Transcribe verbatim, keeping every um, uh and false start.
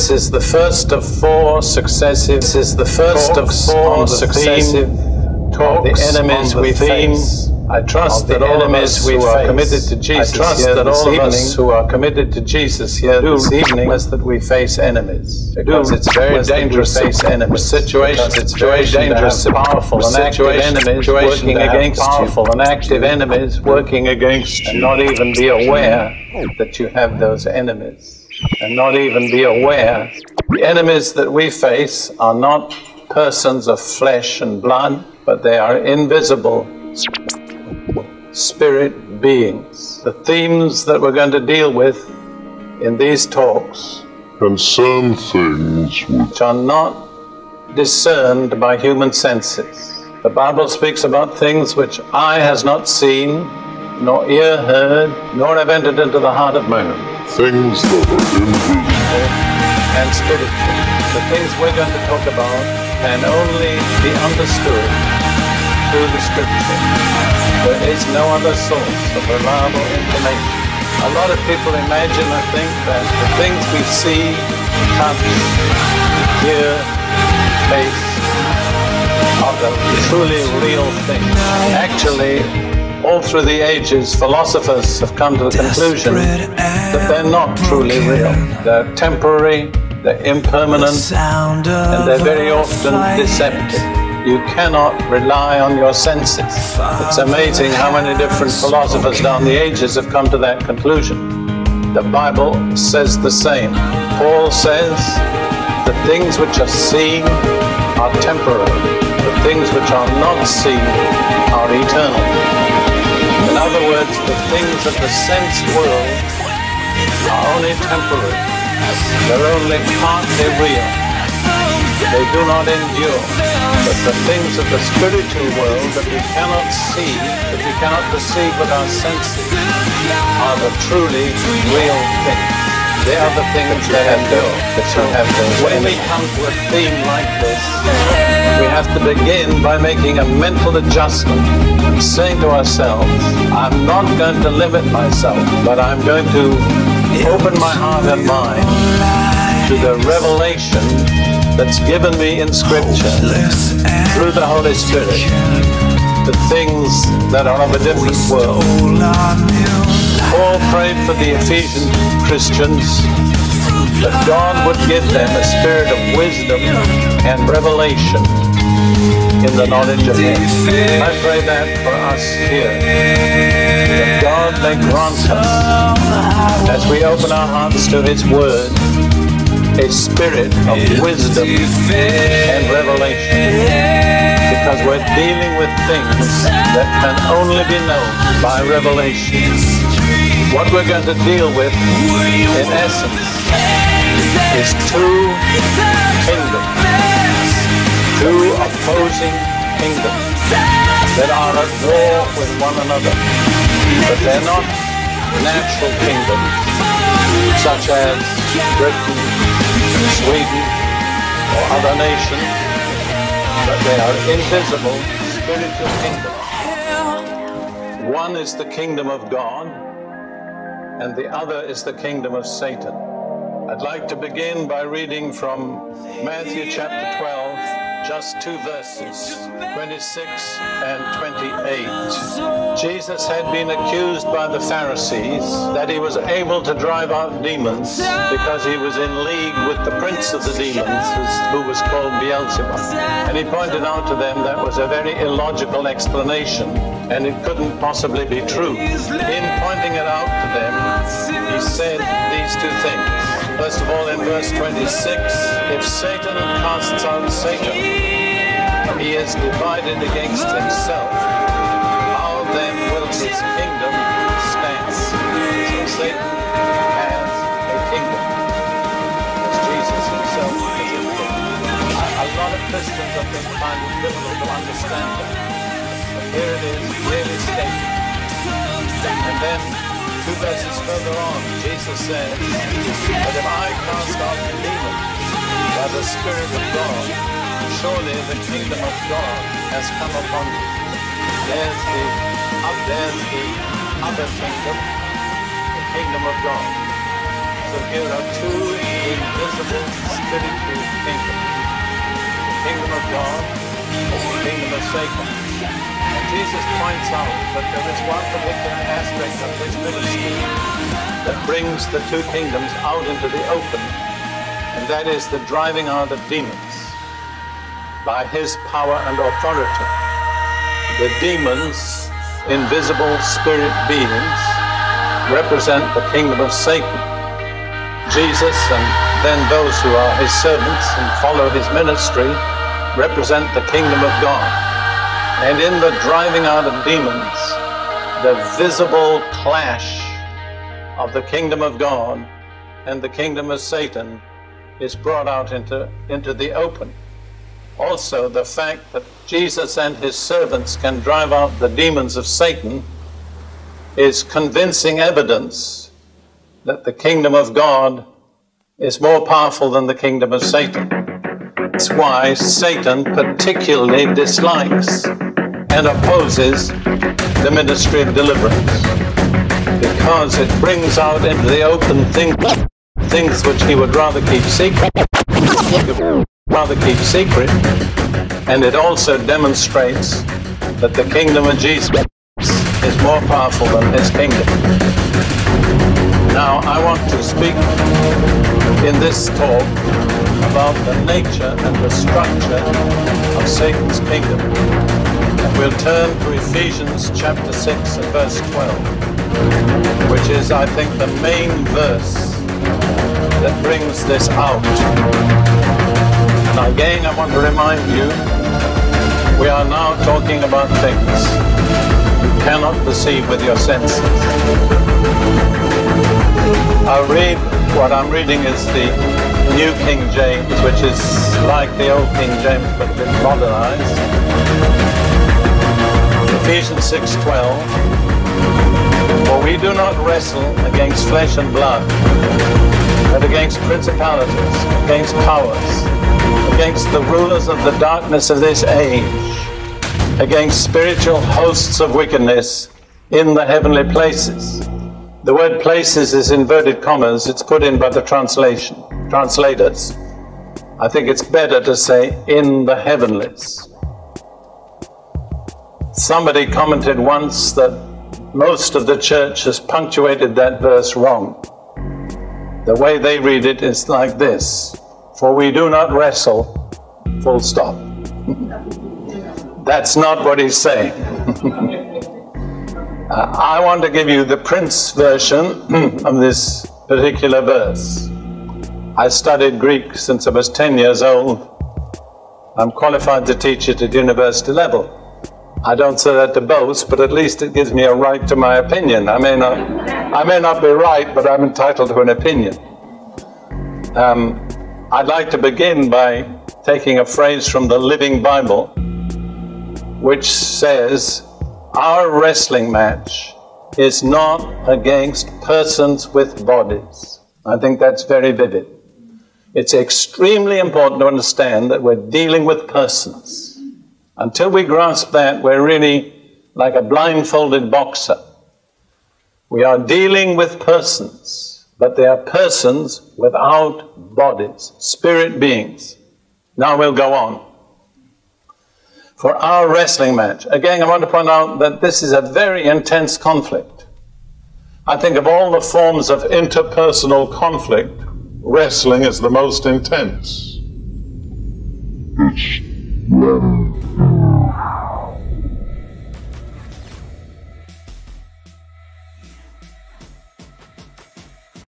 This is the first of four successive. This is the first of four successive talks. The enemies we face. I trust that all of us who are committed to Jesus. I trust that all of us who are committed to Jesus here this evening is that we face enemies. Because it's very dangerous to face enemies. Situations. It's very dangerous. Powerful and active enemies working against powerful and active enemies working against you, and not even be aware that you have those enemies, and not even be aware. The enemies that we face are not persons of flesh and blood, but they are invisible spirit beings. The themes that we're going to deal with in these talks concern things which are not discerned by human senses. The Bible speaks about things which eye has not seen, nor ear heard, nor have entered into the heart of man. Things that are invisible and spiritual. The things we're going to talk about can only be understood through the Scripture. There is no other source of reliable information. A lot of people imagine or think that the things we see, touch, hear, taste are the truly real things. Actually, all through the ages, philosophers have come to the conclusion that they're not truly real. They're temporary, they're impermanent, and they're very often deceptive. You cannot rely on your senses. It's amazing how many different philosophers down the ages have come to that conclusion. The Bible says the same. Paul says, the things which are seen are temporary. The things which are not seen are eternal. In other words, the things of the sense world are only temporary. They're only partly real. They do not endure. But the things of the spiritual world that we cannot see, that we cannot perceive with our senses, are the truly real things. They are the things that endure, that shall have those. When we come to a theme like this, we have to begin by making a mental adjustment, saying to ourselves, I'm not going to limit myself, but I'm going to open my heart and mind to the revelation that's given me in Scripture through the Holy Spirit, the things that are of a different world. Paul prayed for the Ephesian Christians that God would give them a spirit of wisdom and revelation in the knowledge of Him. I pray that for us here, that God may grant us, as we open our hearts to His Word, a spirit of wisdom and revelation, because we're dealing with things that can only be known by revelation. What we're going to deal with, in essence, is two kingdoms, two opposing kingdoms that are at war with one another, but they're not natural kingdoms, such as Britain, Sweden, or other nations, but they are invisible spiritual kingdoms. One is the kingdom of God, and the other is the kingdom of Satan. I'd like to begin by reading from Matthew chapter twelve, just two verses, twenty-six and twenty-eight. Jesus had been accused by the Pharisees that he was able to drive out demons because he was in league with the prince of the demons, who was called Beelzebub. And he pointed out to them that was a very illogical explanation, and it couldn't possibly be true. In pointing it out to them, he said these two things. First of all, in verse twenty-six, if Satan casts out Satan, he is divided against himself. How then will his kingdom stand? So Satan has a kingdom, as Jesus himself is a kingdom. A lot of Christians have been find it difficult to understand that. But here it is, clearly stated. And then, two verses further on, Jesus says, but if I cast out the demons by the Spirit of God, surely the kingdom of God has come upon you. There's the, uh, there's the other kingdom, the kingdom of God. So that here are two invisible spiritual kingdoms. The kingdom of God and the kingdom of Satan. And Jesus points out that there is one particular aspect of his ministry that brings the two kingdoms out into the open, and that is the driving out of demons by his power and authority. The demons, invisible spirit beings, represent the kingdom of Satan. Jesus and then those who are his servants and follow his ministry represent the kingdom of God. And in the driving out of demons, the visible clash of the kingdom of God and the kingdom of Satan is brought out into, into the open. Also, the fact that Jesus and his servants can drive out the demons of Satan is convincing evidence that the kingdom of God is more powerful than the kingdom of Satan. That's why Satan particularly dislikes and opposes the ministry of deliverance, because it brings out into the open things, things which he would rather keep secret, rather keep secret, and it also demonstrates that the kingdom of Jesus is more powerful than his kingdom. Now, I want to speak in this talk about the nature and the structure of Satan's kingdom. And we'll turn to Ephesians chapter six and verse twelve, which is, I think, the main verse that brings this out. And again, I want to remind you, we are now talking about things you cannot perceive with your senses. I'll read, what I'm reading is the New King James, which is like the old King James but a bit modernized. Ephesians six twelve. For we do not wrestle against flesh and blood, but against principalities, against powers, against the rulers of the darkness of this age, against spiritual hosts of wickedness in the heavenly places. The word places is inverted commas. It's put in by the translation, translators. I think it's better to say in the heavenlies. Somebody commented once that most of the church has punctuated that verse wrong. The way they read it is like this: for we do not wrestle, full stop. That's not what he's saying. uh, I want to give you the Prince version of this particular verse. I studied Greek since I was ten years old. I'm qualified to teach it at university level. I don't say that to boast, but at least it gives me a right to my opinion. I may not, I may not be right, but I'm entitled to an opinion. Um, I'd like to begin by taking a phrase from the Living Bible, which says, our wrestling match is not against persons with bodies. I think that's very vivid. It's extremely important to understand that we're dealing with persons. Until we grasp that, we're really like a blindfolded boxer. We are dealing with persons, but they are persons without bodies, spirit beings. Now we'll go on. For our wrestling match, again, I want to point out that this is a very intense conflict. I think of all the forms of interpersonal conflict, wrestling is the most intense. It's